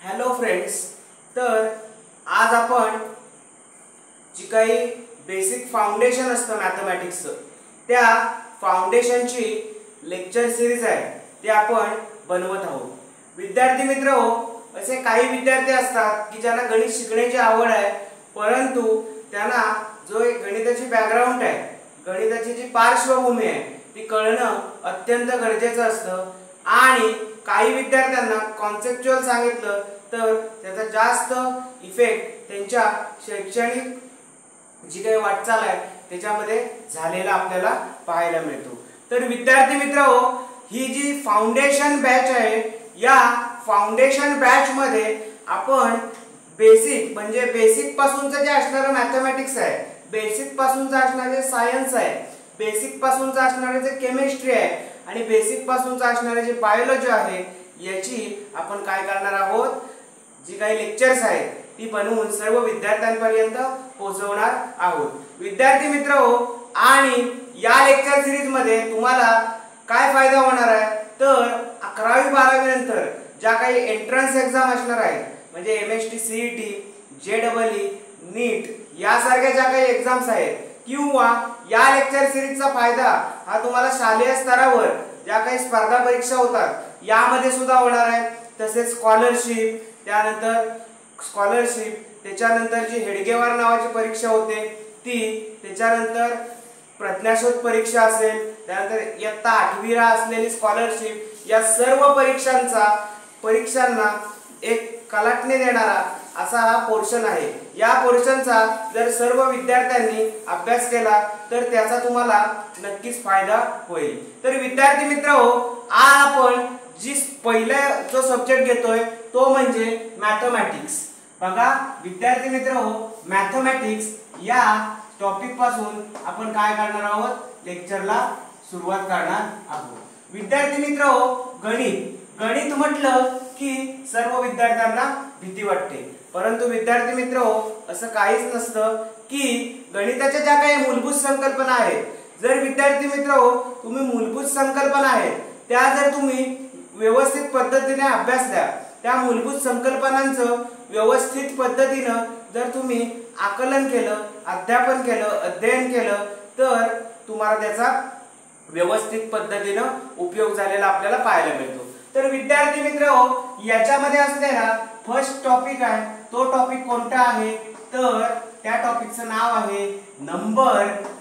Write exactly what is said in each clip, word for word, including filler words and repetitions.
Hello friends, तर आज आपण जी काही बेसिक फाउंडेशन असतं मॅथमॅटिक्सचं त्या फाउंडेशनची लेक्चर सिरीज आहे ते आपण बनवत आहोत। विद्यार्थी मित्रहो, असे काही विद्यार्थी असतात की ज्यांना गणित शिकण्याची आवड आहे, परंतु त्यांना जो एक गणिताची बॅकग्राऊंड आहे, गणिताची जी पार्श्वभूमी आहे ती कळणं अत्यंत गरजेचं असतं। आणि काही विद्यार्थ्यांना कॉन्सेप्च्युअल सांगितलं तर त्याचा जास्त इफेक्ट त्यांच्या शैक्षणिक जी काही वाटचाल आहे त्याच्यामध्ये झालेला आपल्याला पाहायला मिळतो। तर विद्यार्थी मित्रहो, ही जी फाउंडेशन बॅच आहे, या फाउंडेशन बॅच मध्ये आपण बेसिक म्हणजे बेसिक पासूनचं जे असणारं मॅथमॅटिक्स आहे, बेसिक पासूनचं असणारे सायन्स आहे, बेसिक पासूनचं असणारे जे केमिस्ट्री आहे आणि बेसिक पासूनचं असणारे जे बायोलॉजी आहे, याची आपण काय करणार आहोत, जी काही लेक्चर्स आहेत ती बनवून सर्व विद्यार्थ्यांपर्यंत पोहोचवणार आहोत। विद्यार्थी मित्रहो, आणि या लेक्चर सिरीज मध्ये तुम्हाला काय फायदा होणार आहे, तर अकरावी बारावी नंतर ज्या काही एंट्रन्स एक्झाम असणार आहेत, म्हणजे M S T, C E T, J double E, NEET यासारख्या ज्या काही एक्झाम्स आहेत, किंवा या लेक्चर सिरीजचा फायदा हा तुम्हाला शालेय स्तरावर ज्या काही स्पर्धा परीक्षा होतात यामध्ये सुद्धा होणार आहे। तसेच स्कॉलरशिप, त्यानंतर स्कॉलरशिप त्याच्यानंतर जी हेडगेवार नावाची परीक्षा होते ती, त्याच्यानंतर प्रज्ञाशोध परीक्षा असेल, त्यानंतर इयत्ता आठवीला असलेली स्कॉलरशिप, या सर्व परीक्षांचा परीक्षांना एक कलाटणी देणारा असा हा पोर्शन आहे। या पोर्शनचा जर सर्व विद्यार्थ्यांनी अभ्यास केला तर त्याचा तुम्हाला नक्कीच फायदा होईल। तर विद्यार्थी मित्रहो, आज आपण जी पहिला जो सब्जेक्ट घेतोय तो म्हणजे मॅथमॅटिक्स। बघा विद्यार्थी मित्रहो, मॅथमॅटिक्स या टॉपिक पासून आपण काय करणार आहोत, लेक्चरला सुरुवात करणार आहोत। विद्यार्थी मित्रहो, गणित गणित म्हटलं की सर्व विद्यार्थ्यांना भीती वाटते, परंतु विद्यार्थी मित्रहो, असं काहीच नसतं की गणिताच्या ज्या काही मूलभूत संकल्पना आहेत, जर विद्यार्थी मित्रहो तुम्ही मूलभूत संकल्पना आहेत त्या जर तुम्ही व्यवस्थित पद्धतीने अभ्यासल्या, त्या मूलभूत संकल्पनांचं व्यवस्थित पद्धतीनं जर तुम्ही आकलन केलं, अध्यापन केलं, अध्ययन केलं, तर तुम्हाला त्याचा व्यवस्थित पद्धतीनं उपयोग झालेला आपल्याला पाहायला मिळतो। तर विद्यार्थी मित्रहो, याच्यामध्ये असलेला फर्स्ट टॉपिक आहे तो टॉपिक कोणता आहे, तर त्या टॉपिकचं नाव आहे number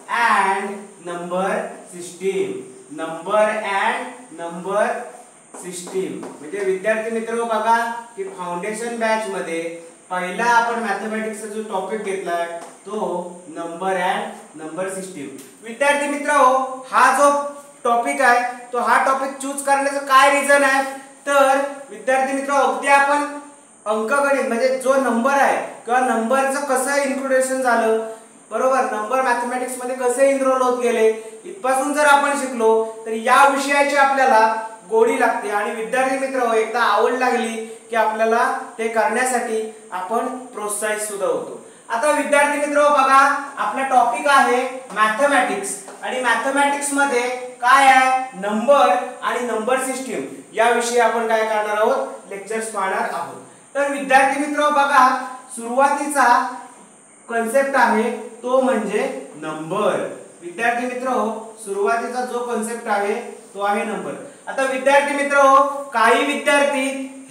and number system. Number and number system म्हणजे विद्यार्थी मित्र बघा की फाउंडेशन बॅच मध्ये पहिला आपण मॅथमॅटिक्सचा जो टॉपिक घेतलाय तो नंबर अँड नंबर सिस्टीम। विद्यार्थी मित्रहो, हा जो टॉपिक आहे तो हा टॉपिक चूज करण्याचं काय रिझन आहे, तर विद्यार्थी मित्र अगदी आपण अंकगणित म्हणजे जो नंबर आहे किंवा नंबरचं कसं इन्क्लुडेशन झालं, बरोबर, नंबर मॅथमॅटिक्स मध्ये कसे इनरोल होत गेले, इथपासून जर आपण शिकलो तर या विषयाची आपल्याला गोडी लागते। आणि विद्यार्थी मित्र एकदा आवड लागली की आपल्याला ते करण्यासाठी आपण प्रोत्साहित सुद्धा होतो। आता विद्यार्थी मित्र बघा, आपला टॉपिक आहे मॅथमॅटिक्स, आणि मॅथमॅटिक्स मध्ये काय आहे, नंबर आणि नंबर सिस्टीम याविषयी आपण काय करणार आहोत, लेक्चर्स पाहणार आहोत। तर विद्यार्थी मित्र बघा, सुरुवातीचा कन्सेप्ट आहे तो म्हणजे नंबर। विद्यार्थी मित्र सुरुवातीचा जो कन्सेप्ट आहे तो आहे नंबर। आता विद्यार्थी मित्र, काही विद्यार्थी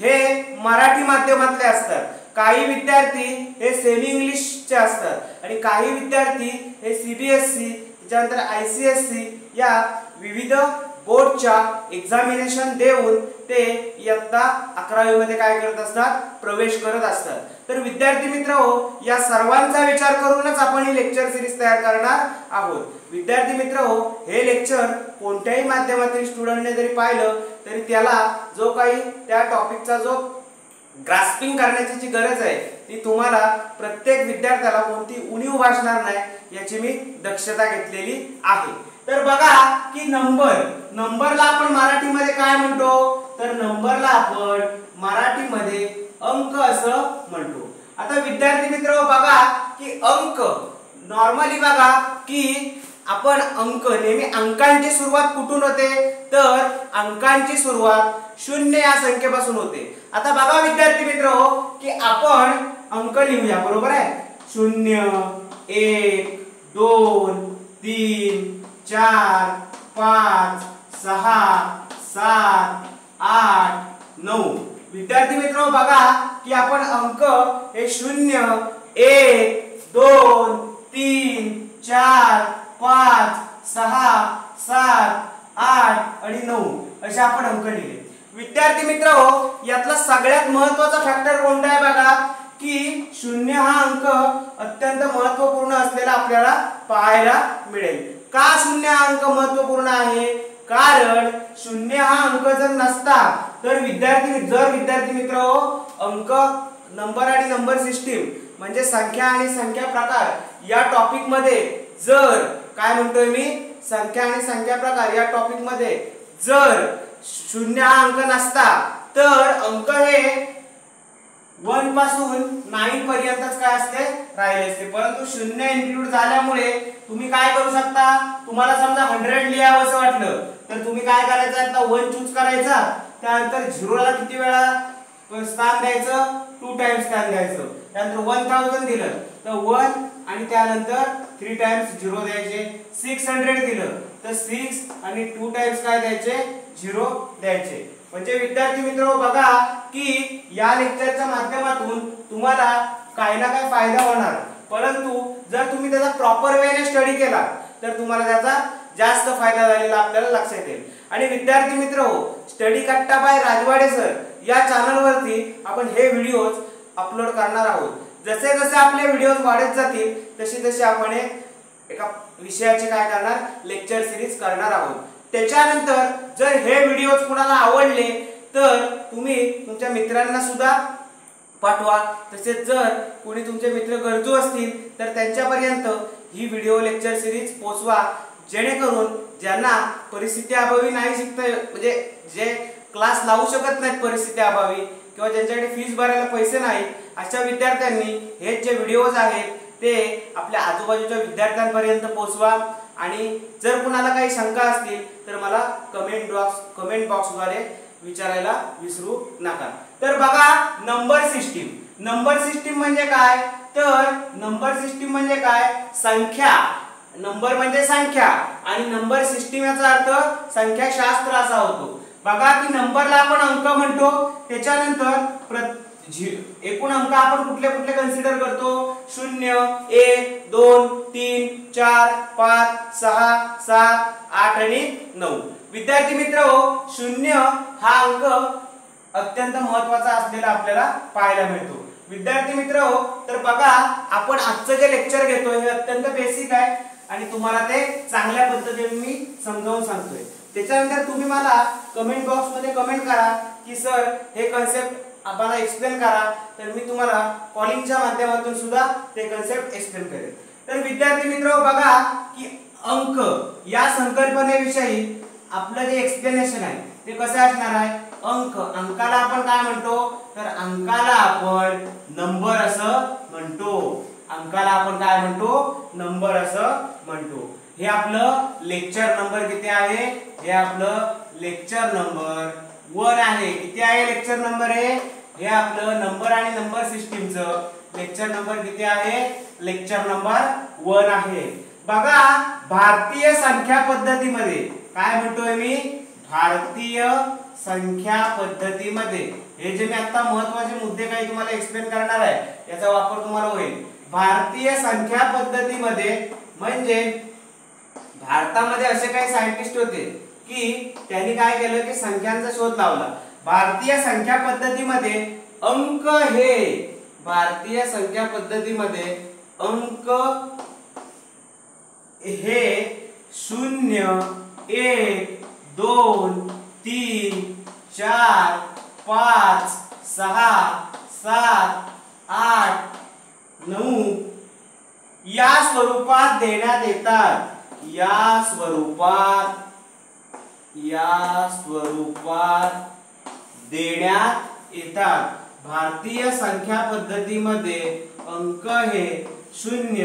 हे मराठी माध्यमातले असतात, काही विद्यार्थी हे सेमी इंग्लिशचे असतात, आणि काही विद्यार्थी हे सीबीएसई त्यानंतर आयसीएसई या विविध बोर्डच्या एक्झामिनेशन देऊन ते इयत्ता अकरावी मध्ये काय करत असतात, प्रवेश करत असतात। तर विद्यार्थी मित्रहो, या सर्वांचा विचार करूनच आपण ही लेक्चर सिरीज तयार करणार आहोत। विद्यार्थी मित्रहो, हे लेक्चर कोणत्याही माध्यमातील स्टुडंटने जरी पाहिलं तरी त्याला जो काही त्या टॉपिकचा जो ग्रास्पिंग करण्याची जी गरज आहे ती तुम्हाला प्रत्येक विद्यार्थ्याला कोणती उणीव भासणार नाही याची मी दक्षता घेतलेली आहे। तर बघा की नंबर नंबरला आपण मराठीमध्ये काय म्हणतो, तर नंबरला आपण मराठीमध्ये अंक असं म्हणतो। आता विद्यार्थी मित्र बघा की अंक नॉर्मली बघा की आपण अंक नेहमी अंकांची सुरुवात कुठून होते, तर अंकांची सुरुवात शून्य या संख्येपासून होते. आता बघा विद्यार्थी मित्र की आपण अंक लिहूया, बरोबर आहे. शून्य, एक, दोन, तीन, चार, पाच, सहा, सात, आठ, नऊ. विद्यार्थी मित्र बघा की आपण अंक हे शून्य, एक, दोन, तीन, चार, पाच, सहा, सात, आठ आणि नऊ असे आपण अंक लिहिले. विद्यार्थी मित्र यातला सगळ्यात महत्त्वाचा फॅक्टर कोणता आहे बघा की शून्य हा अंक अत्यंत महत्त्वपूर्ण असलेला आपल्याला पाहायला मिळेल. का शून्य हा अंक महत्त्वपूर्ण आहे? कारण शून्य हा अंक जर नसता तर विद्यार्थी जर विद्यार्थी मित्र अंक नंबर आणि नंबर सिस्टीम म्हणजे संख्या आणि संख्या प्रकार या टॉपिक मध्ये जर काय म्हणतोय मी संख्या आणि संख्या प्रकार या टॉपिक मध्ये जर शून्य हा अंक नसता तर अंक हे वन पासून नाइन पर्यंतच काय असते राहिले असते. परंतु शून्य इन्क्लूड झाल्यामुळे तुम्ही काय करू शकता, तुम्हाला समजा हंड्रेड लिहावंसं वाटलं तर तुम्ही काय करायचं, आता वन चूज करायचा, त्यानंतर झिरोला किती वेळा स्थान द्यायचं, टू टाइम्स स्थान द्यायचं. त्यानंतर वन थाउजंड दिलं तर वन आणि त्यानंतर थ्री टाइम्स झिरो द्यायचे. सिक्स हंड्रेड दिलं तर सिक्स आणि टू टाइम्स काय द्यायचे, झिरो द्यायचे. म्हणजे विद्यार्थी मित्र बघा की या लेक्चरच्या माध्यमातून तुम्हाला काही ना काही फायदा होणार. परंतु जर तुम्ही त्याचा प्रॉपर वेने स्टडी केला तर तुम्हाला त्याचा जास्त फायदा झालेला आपल्याला लक्षात येईल. आणि विद्यार्थी मित्र स्टडी कट्टा बाय राजवाडे सर या चॅनल वरती आपण हे व्हिडिओज अपलोड करणार आहोत. जसे जसे आपले व्हिडिओज वाढत जातील तशी तशी आपण एका विषयाचे काय करणार लेक्चर सिरीज करणार आहोत. त्याच्यानंतर जर हे व्हिडिओज कुणाला आवडले तर तुम्ही तुमच्या मित्रांना सुद्धा पाठवा. तसेच जर कोणी तुमचे मित्र गरजू असतील तर त्यांच्यापर्यंत ही व्हिडिओ लेक्चर सिरीज पोहोचवा, जेणेकरून ज्यांना परिस्थिती अभावी नाही शिकता म्हणजे जे क्लास लावू शकत नाहीत परिस्थिती अभावी किंवा ज्यांच्याकडे फीस भरायला पैसे नाही अशा विद्यार्थ्यांनी हे जे व्हिडिओज आहेत ते आपल्या आजूबाजूच्या विद्यार्थ्यांपर्यंत पोहोचवा. आणि जर कुणाला काही शंका असतील तर मला कमेंट बॉक्स कमेंट बॉक्सद्वारे विचारायला विसरू नका. तर बघा नंबर सिस्टीम. नंबर सिस्टीम म्हणजे काय, तर नंबर सिस्टीम म्हणजे काय, संख्या. नंबर म्हणजे संख्या आणि नंबर सिस्टीम याचा अर्थ संख्याशास्त्र असा होतो. बघा की नंबरला आपण अंक म्हणतो, त्याच्यानंतर एकूण अंक आपण कुठले कुठले कन्सिडर करतो, शून्य, एक, दोन, तीन, चार, पाच, सहा, सात, आठ आणि नऊ. विद्यार्थी मित्र शून्य हा अंक अत्यंत महत्त्वाचा असलेला आपल्याला पाहायला मिळतो. विद्यार्थी मित्र तर बघा आपण आजचं जे लेक्चर घेतोय हे अत्यंत बेसिक आहे आणि तुम्हाला ते चांगल्या पद्धतीने मी समजावून सांगतोय. त्याच्यानंतर तुम्ही मला कमेंट बॉक्स मध्ये कमेंट करा की सर हे कन्सेप्ट आम्हाला एक्सप्लेन करा, तर मी तुम्हाला कॉलिंगच्या माध्यमातून सुद्धा ते कन्सेप्ट एक्सप्लेन करेन. तर विद्यार्थी मित्र बघा की अंक या संकल्पनेविषयी आपलं जे एक्सप्लेनेशन आहे ते कसं असणार आहे. अंक अंकाला आपण काय म्हणतो, तर अंकाला आपण नंबर असं म्हणतो. अंकाला आपण काय म्हणतो, नंबर असं म्हणतो. हे आपलं लेक्चर नंबर किती आहे, हे आपलं लेक्चर नंबर वन आहे. किती आहे लेक्चर नंबर आहे, हे आपलं नंबर आणि नंबर सिस्टीमचं लेक्चर नंबर किती आहे, लेक्चर नंबर वन आहे. बघा भारतीय संख्या पद्धतीमध्ये काय म्हणतोय मी, भारतीय संख्या पद्धतीमध्ये हे जे मी आता महत्त्वाचे मुद्दे काही तुम्हाला एक्सप्लेन करणार आहे याचा वापर तुम्हाला होईल. भारतीय संख्या पद्धतीमध्ये म्हणजे भारतामध्ये असे काही सायंटिस्ट होते की त्यांनी काय केलं की संख्यांचा शोध लावला. भारतीय संख्या पद्धतीमध्ये अंक हे भारतीय संख्या पद्धतीमध्ये अंक हे शून्य, एक, दोन, तीन, चार, पाच, सहा, सात, आठ, नऊ या स्वरूपात देण्यात येतात. या स्वरूपात या स्वरूपात देण्यात येतात. भारतीय संख्या पद्धतीमध्ये अंक हे शून्य,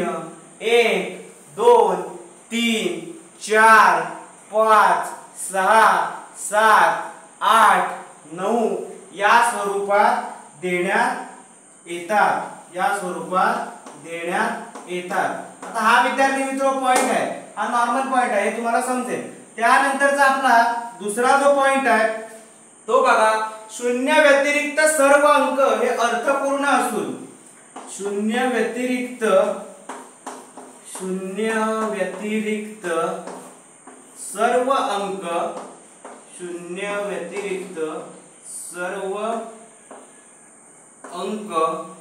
एक, दोन, तीन, चार, पाच, सहा, सात, आठ, नऊ या स्वरूपात देण्यात येतात या स्वरूपात देण्यात येतात। आता हा विद्यार्थी मित्र पॉइंट आहे, हा नॉर्मल पॉइंट आहे, तुम्हाला समजेल। त्यानंतरचा आपला दुसरा जो पॉइंट आहे तो बघा, शून्य व्यतिरिक्त सर्व अंक हे अर्थपूर्ण असून शून्य व्यतिरिक्त शून्य व्यतिरिक्त सर्व अंक शून्य व्यतिरिक्त सर्व अंक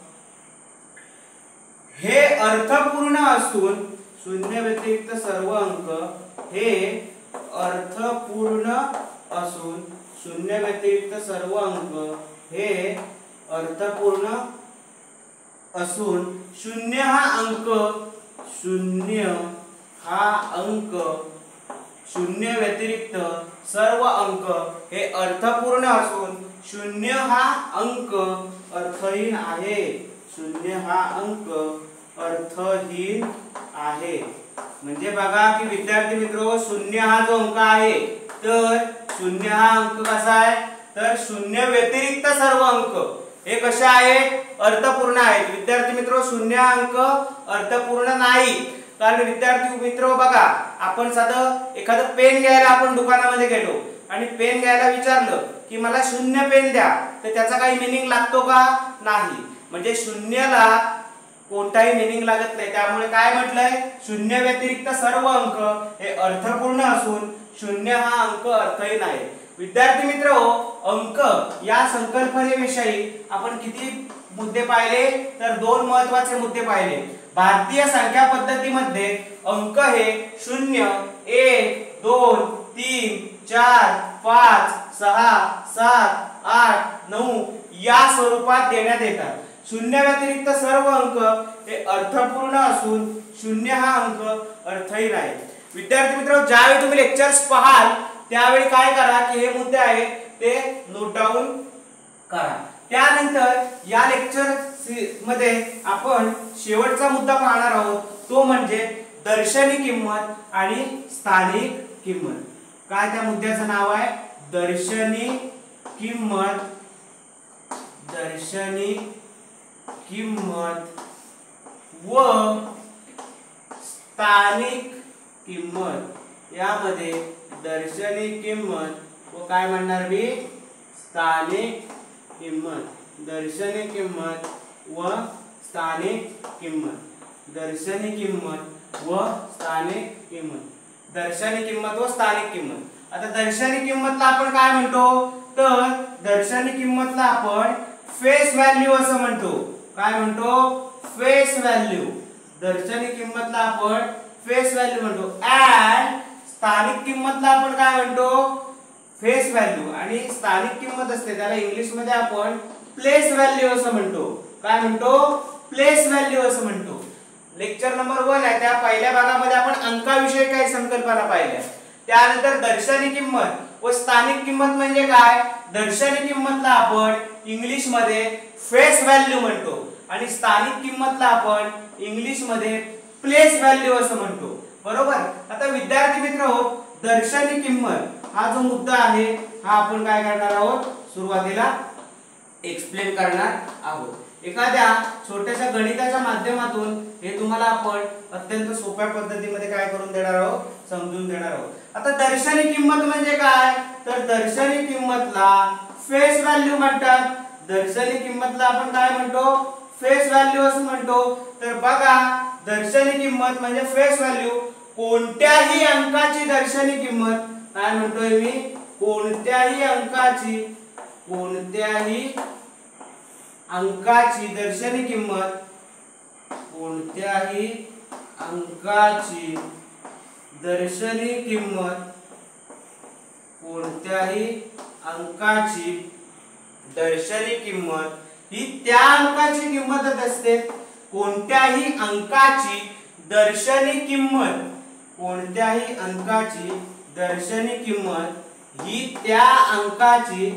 हे अर्थपूर्ण असून शून्य व्यतिरिक्त सर्व अंक हे अर्थपूर्ण असून शून्य व्यतिरिक्त सर्व अंक हे अर्थपूर्ण असून शून्य हा अंक शून्य हा अंक शून्य व्यतिरिक्त सर्व अंक हे अर्थपूर्ण असून शून्य हा अंक अर्थहीन आहे शून्य हा अंक अर्थहीन आहे। म्हणजे बघा की विद्यार्थी मित्रो, शून्य हा जो अंक आहे तर शून्य हा अंक कसा आहे तर शून्य व्यतिरिक्त सर्व अंक हे कसे आहेत, अर्थपूर्ण आहेत। विद्यार्थी मित्रो, शून्य अंक अर्थपूर्ण नाही, कारण विद्यार्थी मित्रो बघा, आपण साधं एखादं पेन घ्यायला आपण दुकानामध्ये गेलो आणि पेन घ्यायला विचारलं की मला शून्य पेन द्या, तर त्याचा काही मीनिंग लागतो का नाही, म्हणजे शून्याला कोणताही मीनिंग लागत नाही। त्यामुळे काय म्हटलंय, शून्य व्यतिरिक्त सर्व अंक हे अर्थपूर्ण असून शून्य हा अंक अर्थहीन आहे। विद्यार्थी मित्र, अंक या संकल्पनेविषयी आपण किती मुद्दे पाहिले तर दोन महत्त्वाचे मुद्दे पाहिले। भारतीय संख्या पद्धतीमध्ये अंक हे शून्य, एक, दोन, तीन, चार, पाच, सहा, सात, आठ, नऊ या स्वरूपात देण्यात येतात। शून्य व्यतिरिक्त सर्व अंक हे अर्थपूर्ण असून शून्य हा अंक अर्थहीन आहे। विद्यार्थी मित्र, ज्यावेळी तुम्ही लेक्चर्स पाहाल त्यावेळी काय करा की हे मुद्दे आहेत ते नोट डाऊन करा। त्यानंतर या लेक्चर मध्ये आपण शेवटचा मुद्दा पाहणार आहोत, तो म्हणजे दर्शनी किंमत आणि स्थानिक किंमत। काय त्या मुद्द्याचं नाव आहे, दर्शनी किंमत दर्शनी किंमत व स्थानिक किंमत। यामध्ये दर्शनी किंमत व काय म्हणणार मी, स्थानिक किंमत दर्शनी किंमत व स्थानिक किंमत दर्शनी किंमत व स्थानिक किंमत दर्शनी किंमत व स्थानिक किंमत। आता दर्शनी किंमतला आपण काय म्हणतो तर दर्शनी किंमतला आपण फेस व्हॅल्यू असं म्हणतो। काय म्हणतो, फेस व्हॅल्यू। दर्शनी किंमतला आपण फेस व्हॅल्यू म्हणतो अँड स्थानिक किंमतला आपण काय म्हणतो, फेस व्हॅल्यू। आणि स्थानिक किंमत असते त्याला इंग्लिश मध्ये आपण प्लेस व्हॅल्यू असं म्हणतो। काय म्हणतो, प्लेस व्हॅल्यू असं म्हणतो। लेक्चर नंबर वन आहे त्या पहिल्या भागामध्ये आपण अंकाविषयी काही संकल्पना पाहिल्या। त्यानंतर दर्शनी किंमत व स्थानिक किंमत म्हणजे काय, दर्शनी किंमतला आपण इंग्लिश मध्ये फेस व्हॅल्यू म्हणतो आणि स्थानिक किंमतला आपण इंग्लिश मध्ये प्लेस व्हॅल्यू असं म्हणतो, बरोबर। आता विद्यार्थी मित्रहो, दर्शनी किंमत हा जो मुद्दा आहे हा आपण काय करणार आहोत, सुरुवातीला एक्सप्लेन करणार आहोत। एखाद्या छोट्याशा गणिताच्या माध्यमातून हे तुम्हाला आपण अत्यंत सोप्या पद्धतीमध्ये काय करून देणार आहोत, समजून देणार आहोत। आता दर्शनी किंमत म्हणजे काय तर दर्शनी किंमतला फेस व्हॅल्यू म्हणतात। दर्शनी किंमतला आपण काय म्हणतो, फेस व्हॅल्यू असं म्हणतो। तर बघा, दर्शनी किंमत म्हणजे फेस व्हॅल्यू, कोणत्याही अंकाची दर्शनी किंमत काय म्हणतोय मी, कोणत्याही अंकाची कोणत्याही अंकाची दर्शनी किंमत कोणत्याही अंकाची दर्शनी किंमत कोणत्याही अंकाची दर्शनी किंमत ही त्या अंकाची किंमतच असते। कोणत्याही अंकाची दर्शनी किंमत कोणत्याही अंकाची दर्शनी किंमत ही त्या अंकाची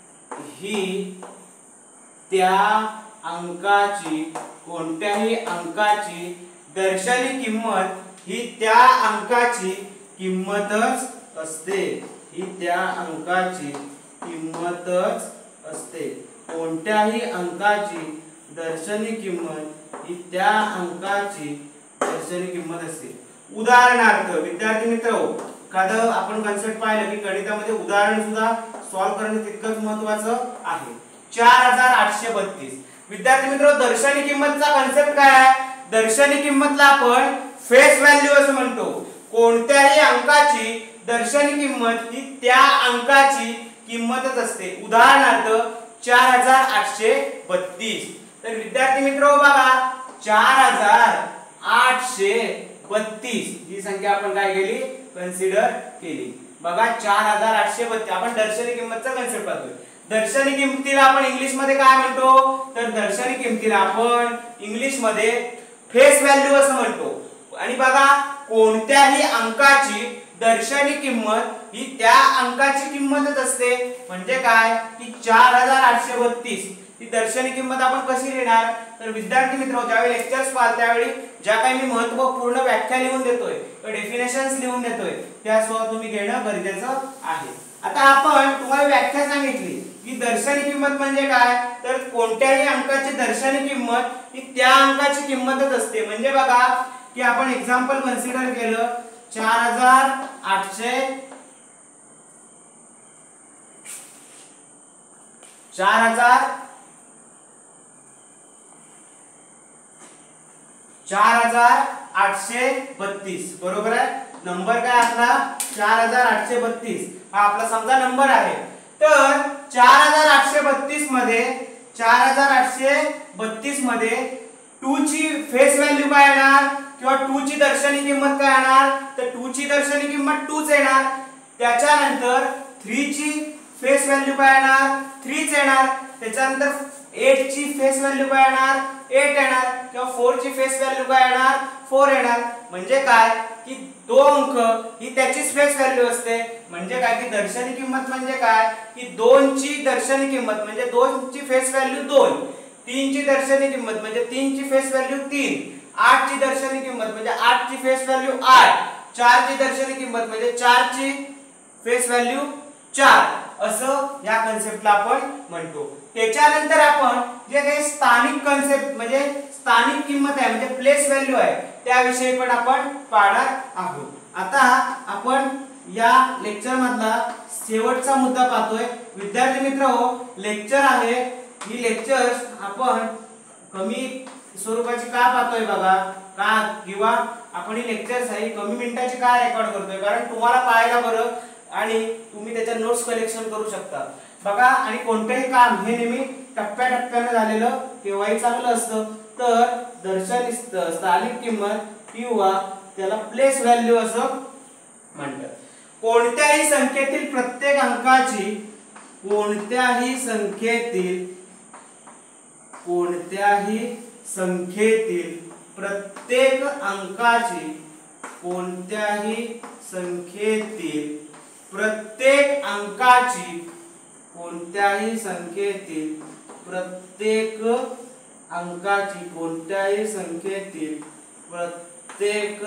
ही त्या अंकाची कोणत्याही अंकाची दर्शनी किंमत ही त्या अंकाची किंमतच असते। ही त्या अंकाची किंमतच असते. कोणत्याही अंकाची दर्शनी किंमत ही त्या अंकाची दर्शनी किंमत असते. उदाहरणार्थ विद्यार्थी मित्र, एखादं आपण कन्सेप्ट पाहिलं की गणितामध्ये उदाहरण सुद्धा सॉल्व्ह करणे तितकंच महत्त्वाचं आहे. चार हजार आठशे बत्तीस. विद्यार्थी मित्र, दर्शनी किंमतचा कन्सेप्ट काय आहे? दर्शनी किंमतला आपण फेस व्हॅल्यू असं म्हणतो. कोणत्याही अंकाची दर्शनी किंमत ही त्या अंकाची किंमतच असते. उदाहरणार्थ चार हजार आठशे बत्तीस. तर विद्यार्थी मित्र बघा, चार हजार आठशे बत्तीस ही संख्या आपण काय केली? कन्सिडर केली. बघा चार हजार आठशे बत्तीस आपण दर्शनी किंमतचा कन्सेप्ट पाहतोय. दर्शनी किंमतीला आपण इंग्लिश मध्ये काय म्हणतो? तर दर्शनी किंमतीला आपण इंग्लिश मध्ये फेस व्हॅल्यू असं म्हणतो. आणि बघा, कोणत्याही अंकाची दर्शनी किंमत ही त्या अंकाची किंमतच असते. म्हणजे काय की चार हजार आठशे बत्तीस ही दर्शनी किंमत आपण कशी लिहिणार? तर विद्यार्थी मित्र, ज्यावेळी लेक्चर्स पाहाल त्यावेळी ज्या काही मी महत्त्वपूर्ण व्याख्या लिहून देतोय, डेफिनेशन्स लिहून देतोय, त्या स्वतः तुम्ही घेणं गरजेचं आहे. आता आपण तुम्हाला व्याख्या सांगितली की दर्शनी किंमत म्हणजे काय? तर कोणत्याही अंकाची दर्शनी किंमत ही त्या अंकाची किंमतच असते. म्हणजे बघा की आपण एक्झाम्पल कन्सिडर केलं, चार हजार आठशे चार हजार चार हजार आठशे बत्तीस बरोबर आहे. नंबर काय आपला? चार हजार आठशे बत्तीस हा आपला समजा नंबर आहे. तर चार हजार आठशे बत्तीस मध्ये चार हजार आठशे बत्तीस मध्ये टू ची फेस व्हॅल्यू काय येणार किंवा टू ची दर्शनी किंमत काय येणार? तर टू ची दर्शनी किंमत टूच येणार. त्याच्यानंतर थ्री ची फेस व्हॅल्यू काय येणार? थ्रीच येणार. त्याच्यानंतर एट ची फेस व्हॅल्यू काय येणार? एट येणार. किंवा फोर ची फेस व्हॅल्यू काय येणार? फोर येणार. म्हणजे काय की दो अंक ही त्याचीच फेस व्हॅल्यू असते. म्हणजे काय की दर्शनी किंमत म्हणजे काय की दोन ची दर्शनी किंमत म्हणजे दोन ची फेस व्हॅल्यू दोन, तीन ची दर्शनी किंमत म्हणजे तीन ची फेस व्हॅल्यू तीन, आठ ची दर्शनी किंमत म्हणजे आठ ची फेस व्हॅल्यू आठ, चार ची दर्शनी किंमत म्हणजे चार ची फेस व्हॅल्यू चार, असं या कन्सेप्टला आपण म्हणतो. त्याच्यानंतर आपण जे काही स्थानिक कन्सेप्ट म्हणजे स्थानिक किंमत आहे म्हणजे प्लेस व्हॅल्यू आहे त्याविषयी पण आपण पाहणार आहोत. आता आपण या लेक्चर मधला शेवटचा मुद्दा पाहतोय. विद्यार्थी मित्रहो, लेक्चर आहे ही लेक्चर्स आपण कमी स्वरूपाची का पाहतोय बघा का किंवा आपण ही लेक्चर्स आहे कमी मिनिटाची का रेकॉर्ड करतोय? कारण तुम्हाला पाहायला बरं आणि तुम्ही त्याच्या नोट्स कलेक्शन करू शकता बघा. आणि कोणतेही काम हे नेहमी टप्प्याटप्प्याने झालेलं केव्हाही चांगलं असतं. तर दर्शनी स्थानिक किंमत किंवा त्याला प्लेस व्हॅल्यू असं म्हणतात. कोणत्याही संख्येतील प्रत्येक अंकाची कोणत्याही संख्येतील कोणत्याही संख्येतील प्रत्येक अंकाची कोणत्याही संख्येतील प्रत्येक अंकाची कोणत्याही संख्येतील प्रत्येक अंकाची कोणत्याही संख्येतील प्रत्येक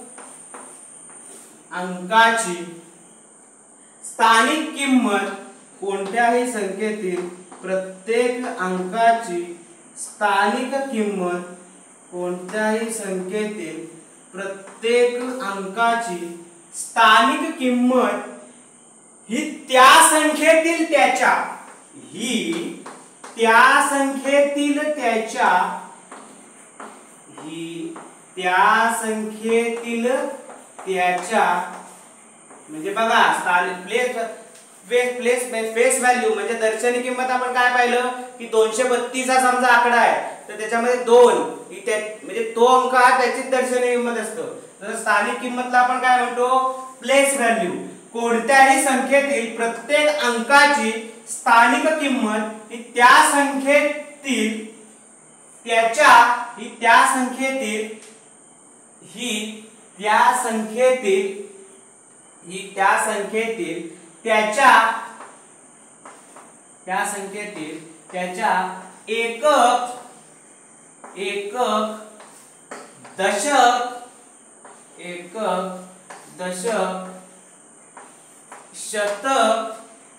अंकाची स्थानिक किंमत कोणत्याही संख्येतील प्रत्येक अंकाची स्थानिक किंमत कोणत्याही संख्येतील प्रत्येक अंकाची स्थानिक किंमत ही त्या संख्येतील त्याच्या ही त्या संख्येतील त्याच्या ही त्या संख्येतील त्याच्या म्हणजे बघा प्लेस प्लेस फेस व्हॅल्यू म्हणजे दर्शनी किंमत आपण काय पाहिलं की दोनशे बत्तीस हा समजा आकडा आहे तर त्याच्यामध्ये दोन ही त्या म्हणजे तो अंक हा त्याचीच दर्शनी किंमत असतो. तर स्थानिक किंमतला आपण काय म्हणतो? Place value. कोणत्याही संख्येतील प्रत्येक अंकाची स्थानिक किंमत ही त्या संख्येतील त्याच्या ही त्या संख्येतील ही त्या संख्येतील ही त्या संख्येतील त्याच्या त्या संख्येतील त्याच्या एकक एकक दशक एकक दशक शतक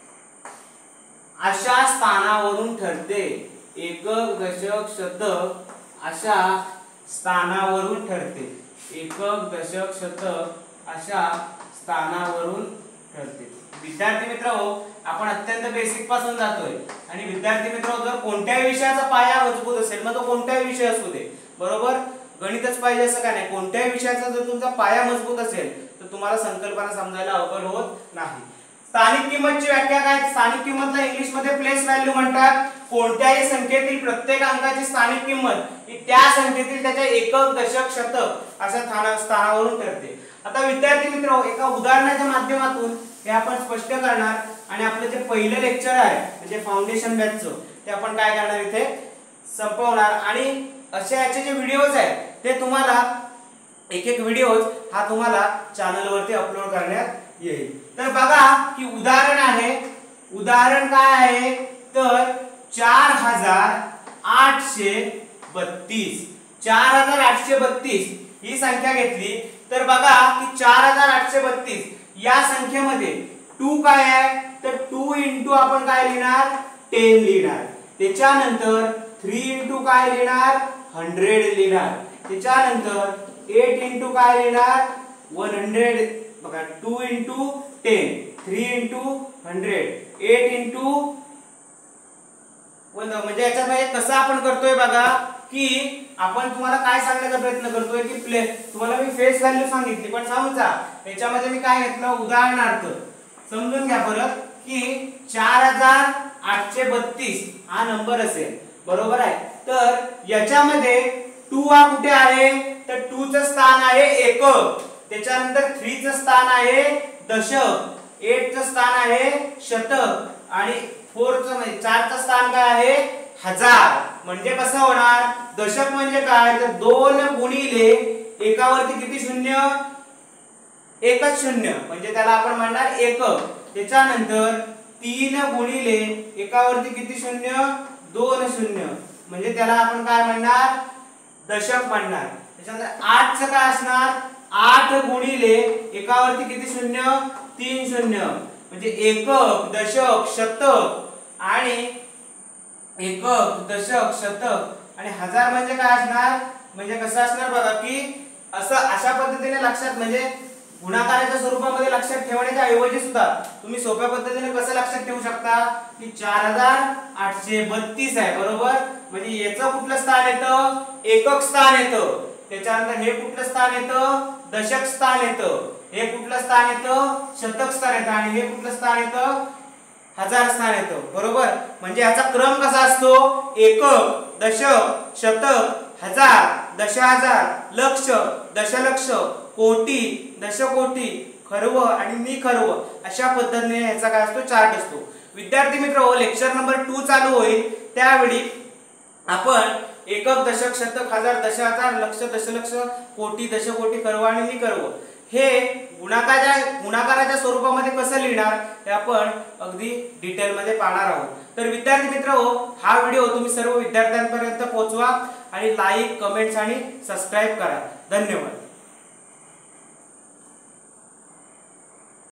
अशा स्थानावरून ठरते. एकक, दशक, शतक अशा स्थानावरून ठरते. एकक, दशक, शतक अशा स्थानावरून ठरते. विद्यार्थी मित्रांनो, आपण अत्यंत बेसिक पासून जातोय आणि विद्यार्थी मित्रांनो, जर कोणत्याही विषयाचा पाया मजबूत असेल, मग तो कोणताही विषय असू दे, बरोबर, गणितच पाहिजे असं का नाही, कोणत्याही विषयाचा जर तुमचा पाया मजबूत असेल तर तुम्हाला संकल्पना समजायला अवघड होत नाही. स्थानिक किंमतची व्याख्या काय? स्थानिक किंमतला इंग्लिश मध्ये प्लेस व्हॅल्यू म्हणतात. कोणत्याही संख्येतील प्रत्येक अंकाची स्थानिक किंमत ही त्या संख्येतील त्याच्या एकक, दशक, शतक अशा स्थानावरून ठरते. आता विद्यार्थी मित्रांनो, एका उदाहरणाच्या माध्यमातून हे आपण स्पष्ट करणार आणि आपलं जे पहिलं लेक्चर आहे म्हणजे फाउंडेशन बॅचचं ते आपण काय करणार इथे संपवणार. आणि असे याचे जे व्हिडिओज आहेत ते तुम्हाला एक एक व्हिडिओज हा तुम्हाला चॅनल वरती अपलोड करण्यात येईल. तर बघा की उदाहरण आहे. उदाहरण काय आहे तर चार हजार आठशे बत्तीस. चार हजार आठशे बत्तीस ही संख्या घेतली तर बघा की चार हजार आठशे बत्तीस या संख्येमध्ये टू काय आहे तर टू इंटू आपण काय लिहिणार टेन लिहिणार. त्याच्यानंतर थ्री इंटू काय लिहिणार हंड्रेड लिहिणार. त्याच्यानंतर एट इंटू काय लिहिणार वन हंड्रेड. बघा two into ten, three into hundred, eight into one. म्हणजे याच्यामध्ये कसं आपण करतोय बघा की आपण तुम्हाला काय सांगण्याचा प्रयत्न करतोय की प्ले तुम्हाला मी फेस व्हॅल्यू सांगितली पण समजा याच्यामध्ये मी काय घेतलं उदाहरणार्थ समजून घ्या परत की चार हजार आठशे बत्तीस हा नंबर असेल, बरोबर आहे. तर याच्यामध्ये टू हा कुठे आहे तर टू चं स्थान आहे एकक, त्याच्यानंतर थ्री चं स्थान आहे दशक, एट चं स्थान आहे शतक आणि फोर चं म्हणजे चार चं स्थान काय आहे हजार. म्हणजे कसं होणार दशक म्हणजे काय तर दोन गुणिले एकावरती किती शून्य एकच शून्य म्हणजे त्याला आपण म्हणणार एकक. त्याच्यानंतर तीन गुणिले एकावरती किती शून्य दोन शून्य म्हणजे त्याला आपण काय म्हणणार दशक म्हणणार. त्याच्यानंतर आठ चं काय असणार आठ गुणिले एकावरती किती शून्य तीन शून्य म्हणजे एकक, दशक, शतक आणि एकक, दशक, शतक आणि हजार म्हणजे काय असणार म्हणजे कसं असणार बघा की असं अशा पद्धतीने लक्षात म्हणजे गुणाकाराच्या स्वरूपामध्ये लक्षात ठेवण्याच्या ऐवजी सुद्धा तुम्ही सोप्या पद्धतीने कसं लक्षात ठेवू शकता की चार हजार आठशे बत्तीस आहे, बरोबर. म्हणजे याचं कुठलं स्थान येतं एकक स्थान येतं. त्याच्यानंतर हे कुठलं स्थान येतं दशक स्थान येतं. हे कुठलं स्थान येतं शतक स्थान येतं आणि हे कुठलं स्थान येतं हजार स्थान येतं, बरोबर. म्हणजे याचा क्रम कसा असतो एकक, दशक, शतक, हजार, दशहजार, लक्ष, दशलक्ष, कोटी, दशकोटी, खर्व आणि निखर्व अशा पद्धतीने याचा काय असतो चार्ट असतो. विद्यार्थी मित्र लेक्चर नंबर टू चालू होईल त्यावेळी आपण एकक, दशक, शतक, हजार, दशहजार, लक्ष, दशलक्ष, कोटी, दशकोटी, खर्व आणि निखर्व हे गुणाकाराच्या गुणाकाराच्या स्वरूपामध्ये कसं लिहिणार हे आपण अगदी डिटेल मध्ये पाहणार आहोत. तर विद्यार्थी मित्रहो हा व्हिडिओ तुम्ही सर्व विद्यार्थ्यांपर्यंत पोहोचवा आणि लाईक, कमेंट्स आणि सबस्क्राईब करा. धन्यवाद.